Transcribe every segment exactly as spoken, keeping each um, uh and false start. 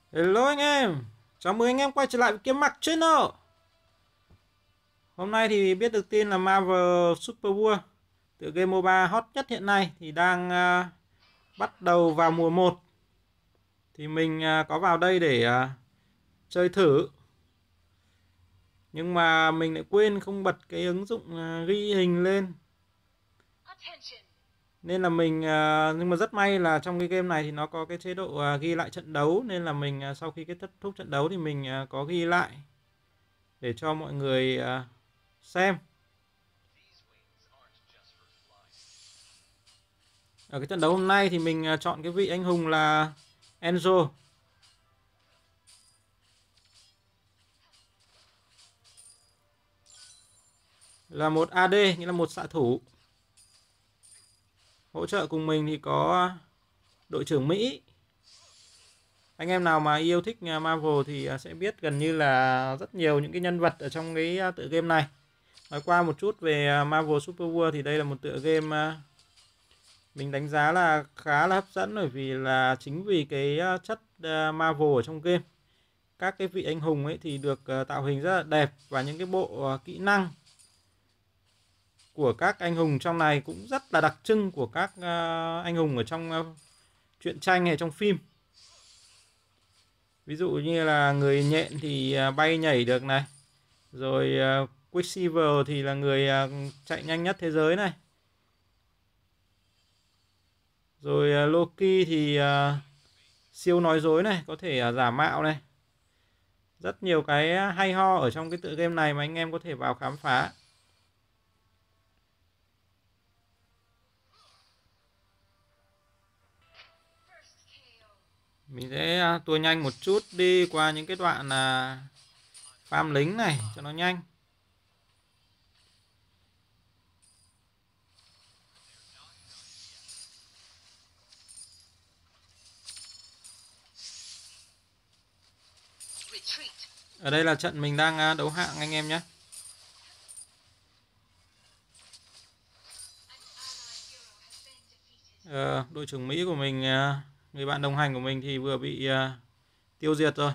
Hello anh em, chào mừng anh em quay trở lại với Kiếm Mặc Channel. Hôm nay thì biết được tin là Marvel Super World, tựa game MOBA hot nhất hiện nay thì đang à, bắt đầu vào mùa một. Thì mình à, có vào đây để à, chơi thử. Nhưng mà mình lại quên không bật cái ứng dụng à, ghi hình lên. Nên là mình à, nhưng mà rất may là trong cái game này thì nó có cái chế độ à, ghi lại trận đấu, nên là mình à, sau khi kết thúc trận đấu thì mình à, có ghi lại để cho mọi người à, xem. Ở cái trận đấu hôm nay thì mình à, chọn cái vị anh hùng là Enzo. Là một a đê, nghĩa là một xạ thủ. Hỗ trợ cùng mình thì có đội trưởng Mỹ. Anh em nào mà yêu thích Marvel thì à, sẽ biết gần như là rất nhiều những cái nhân vật ở trong cái à, tựa game này. Nói qua một chút về à, Marvel Super World thì đây là một tựa game à, mình đánh giá là khá là hấp dẫn, bởi vì là chính vì cái à, chất à, Marvel ở trong game. Các cái vị anh hùng ấy thì được à, tạo hình rất là đẹp, và những cái bộ à, kỹ năng của các anh hùng trong này cũng rất là đặc trưng của các uh, anh hùng ở trong uh, truyện tranh hay trong phim. Ví dụ như là người nhện thì uh, bay nhảy được này, rồi uh, Quicksilver thì là người uh, chạy nhanh nhất thế giới này, rồi uh, Loki thì uh, siêu nói dối này, có thể uh, giả mạo này. Rất nhiều cái hay ho ở trong cái tựa game này mà anh em có thể vào khám phá. Mình sẽ tua nhanh một chút đi qua những cái đoạn là farm lính này cho nó nhanh. Ở đây là trận mình đang đấu hạng anh em nhé. Ờ, đội trưởng Mỹ của mình, người bạn đồng hành của mình thì vừa bị uh, tiêu diệt rồi.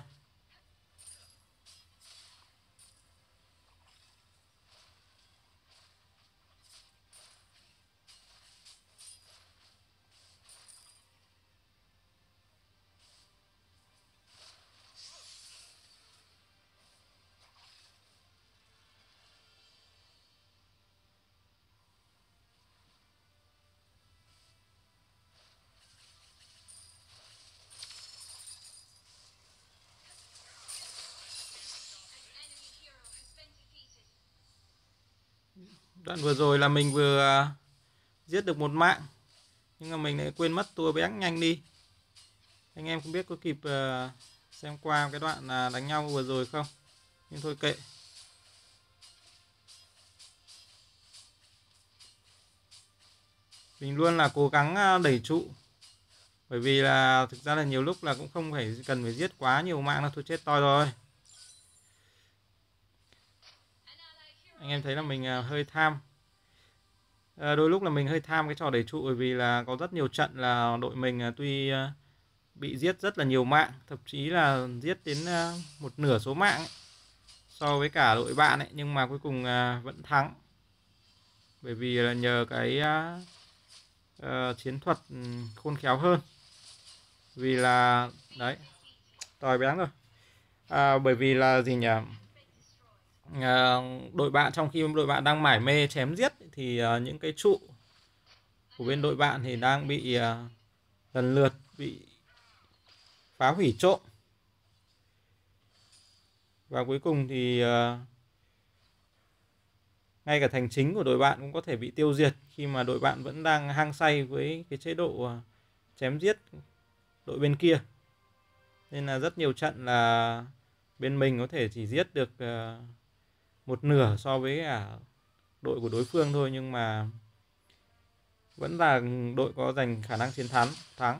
Đoạn vừa rồi là mình vừa uh, giết được một mạng, nhưng mà mình lại quên mất tua bé nhanh đi. Anh em không biết có kịp uh, xem qua cái đoạn uh, đánh nhau vừa rồi không, nhưng thôi kệ. Mình luôn là cố gắng đẩy trụ, bởi vì là thực ra là nhiều lúc là cũng không phải cần phải giết quá nhiều mạng đâu, thôi chết toi rồi. Anh em thấy là mình hơi tham. À, đôi lúc là mình hơi tham cái trò đẩy trụ, bởi vì là có rất nhiều trận là đội mình tuy bị giết rất là nhiều mạng, thậm chí là giết đến một nửa số mạng ấy, so với cả đội bạn ấy, nhưng mà cuối cùng vẫn thắng, bởi vì là nhờ cái uh, chiến thuật khôn khéo hơn. Vì là đấy, tòi béng rồi. À, bởi vì là gì nhỉ, à, đội bạn trong khi đội bạn đang mải mê chém giết thì uh, những cái trụ của bên đội bạn thì đang bị uh, lần lượt bị phá hủy trộm, và cuối cùng thì uh, ngay cả thành chính của đội bạn cũng có thể bị tiêu diệt, khi mà đội bạn vẫn đang hăng say với cái chế độ uh, chém giết đội bên kia. Nên là rất nhiều trận là bên mình có thể chỉ giết được uh, một nửa so với cả đội của đối phương thôi, nhưng mà vẫn là đội có giành khả năng chiến thắng thắng.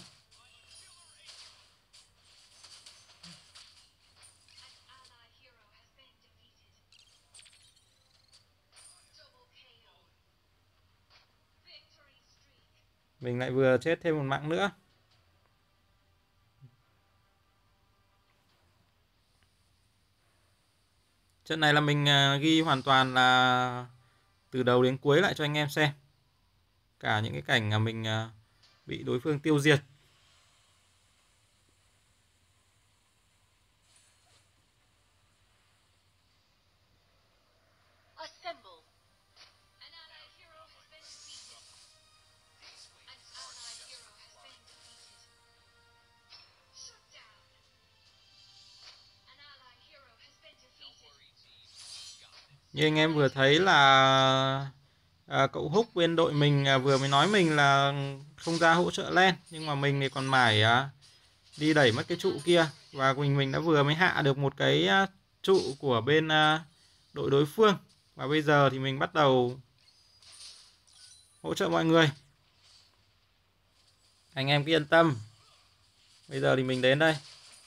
Mình lại vừa chết thêm một mạng nữa. Trận này là mình à, ghi hoàn toàn là từ đầu đến cuối lại cho anh em xem. Cả những cái cảnh mà mình à, bị đối phương tiêu diệt. Như anh em vừa thấy là à, cậu Húc bên đội mình à, vừa mới nói mình là không ra hỗ trợ lên, nhưng mà mình thì còn mải à, đi đẩy mất cái trụ kia, và mình mình đã vừa mới hạ được một cái à, trụ của bên à, đội đối phương, và bây giờ thì mình bắt đầu hỗ trợ mọi người. Anh em cứ yên tâm. Bây giờ thì mình đến đây.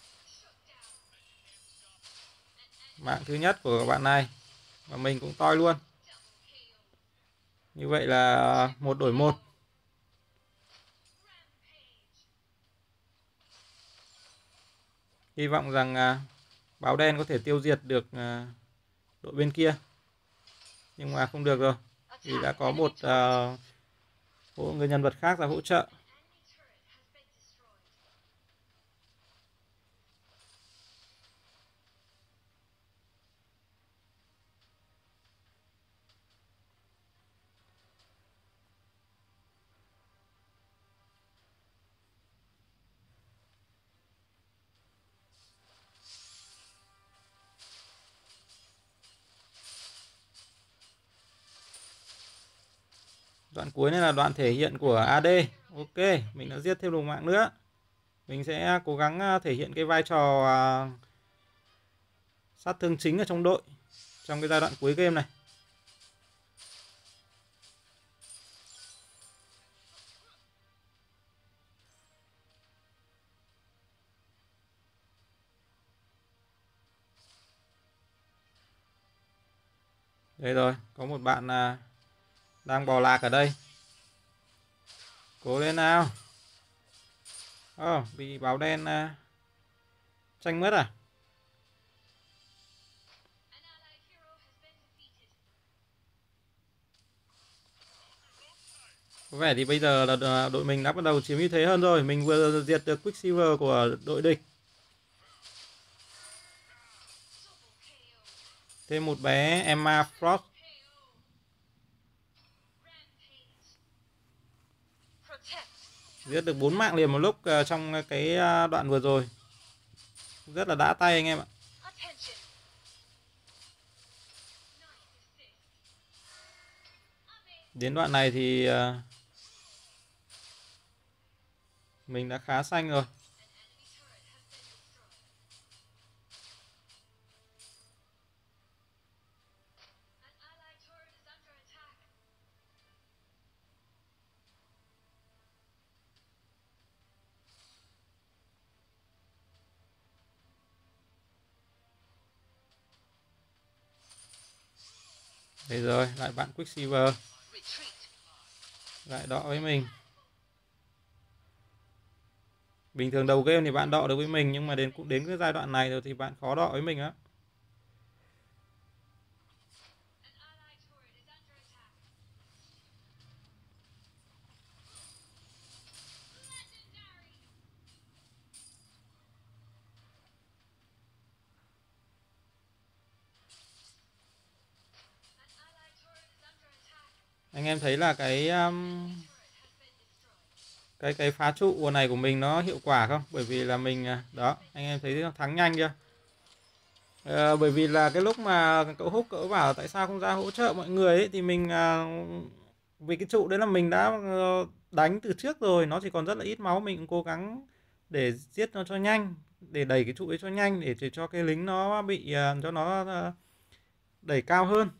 Mạng thứ nhất của bạn này, và mình cũng toi luôn. Như vậy là một đổi một. Hy vọng rằng à, báo đen có thể tiêu diệt được à, đội bên kia. Nhưng mà không được rồi, vì đã có một uh, người nhân vật khác ra hỗ trợ. Đoạn cuối này là đoạn thể hiện của a đê. Ok, mình đã giết thêm đồng mạng nữa. Mình sẽ cố gắng thể hiện cái vai trò uh, sát thương chính ở trong đội trong cái giai đoạn cuối game này. Đây rồi, có một bạn uh, đang bò lạc ở đây. Cố lên nào. Oh, bị báo đen uh, tranh mất à? Có vẻ thì bây giờ là đội mình đã bắt đầu chiếm ưu thế hơn rồi. Mình vừa diệt được Quicksilver của đội địch. Thêm một bé Emma Frost. Giết được bốn mạng liền một lúc trong cái đoạn vừa rồi. Rất là đã tay anh em ạ. Đến đoạn này thì mình đã khá xanh rồi. Đây rồi, lại bạn Quicksilver. Lại đọ với mình. Bình thường đầu game thì bạn đọ được với mình, nhưng mà đến cũng đến cái giai đoạn này rồi thì bạn khó đọ với mình á. Anh em thấy là cái um, cái cái phá trụ này của mình nó hiệu quả không? Bởi vì là mình đó, anh em thấy thắng nhanh chưa? À, bởi vì là cái lúc mà cậu Húc cậu bảo tại sao không ra hỗ trợ mọi người ấy, thì mình à, vì cái trụ đấy là mình đã đánh từ trước rồi, nó chỉ còn rất là ít máu, mình cũng cố gắng để giết nó cho nhanh, để đẩy cái trụ ấy cho nhanh, để, để cho cái lính nó bị cho nó đẩy cao hơn.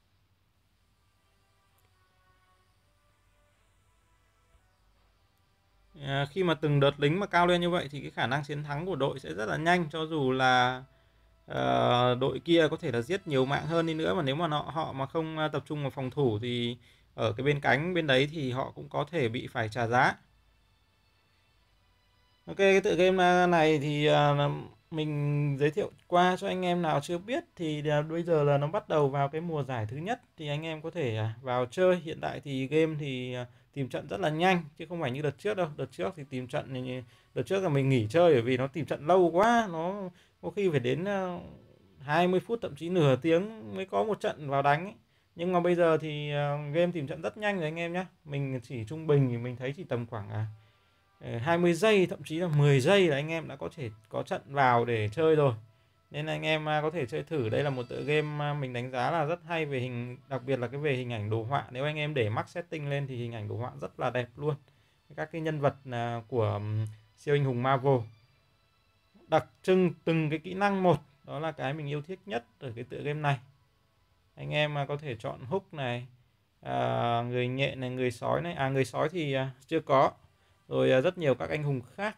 À, khi mà từng đợt lính mà cao lên như vậy thì cái khả năng chiến thắng của đội sẽ rất là nhanh, cho dù là uh, đội kia có thể là giết nhiều mạng hơn đi nữa, mà nếu mà họ, họ mà không tập trung vào phòng thủ thì ở cái bên cánh bên đấy thì họ cũng có thể bị phải trả giá. Ok, cái tựa game này thì uh, mình giới thiệu qua cho anh em nào chưa biết thì là bây giờ là nó bắt đầu vào cái mùa giải thứ nhất, thì anh em có thể à, vào chơi. Hiện tại thì game thì à, tìm trận rất là nhanh chứ không phải như đợt trước đâu. Đợt trước thì tìm trận thì đợt trước là mình nghỉ chơi bởi vì nó tìm trận lâu quá, nó có khi phải đến à, hai mươi phút thậm chí nửa tiếng mới có một trận vào đánh ấy. Nhưng mà bây giờ thì à, game tìm trận rất nhanh rồi anh em nhé. Mình chỉ trung bình thì mình thấy chỉ tầm khoảng à, hai mươi giây thậm chí là mười giây là anh em đã có thể có trận vào để chơi rồi. Nên anh em có thể chơi thử. Đây là một tựa game mình đánh giá là rất hay về hình, đặc biệt là cái về hình ảnh đồ họa. Nếu anh em để max setting lên thì hình ảnh đồ họa rất là đẹp luôn. Các cái nhân vật của siêu anh hùng Marvel đặc trưng từng cái kỹ năng một, đó là cái mình yêu thích nhất ở cái tựa game này. Anh em có thể chọn Hulk này, à, người nhện này, người sói này, à người sói thì chưa có, rồi rất nhiều các anh hùng khác.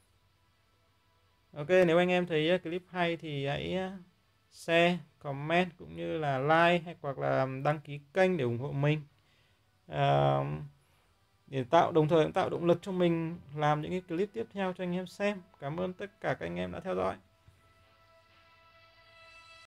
Ok, nếu anh em thấy clip hay thì hãy share, comment cũng như là like hay hoặc là đăng ký kênh để ủng hộ mình, à, để tạo đồng thời cũng tạo động lực cho mình làm những cái clip tiếp theo cho anh em xem. Cảm ơn tất cả các anh em đã theo dõi.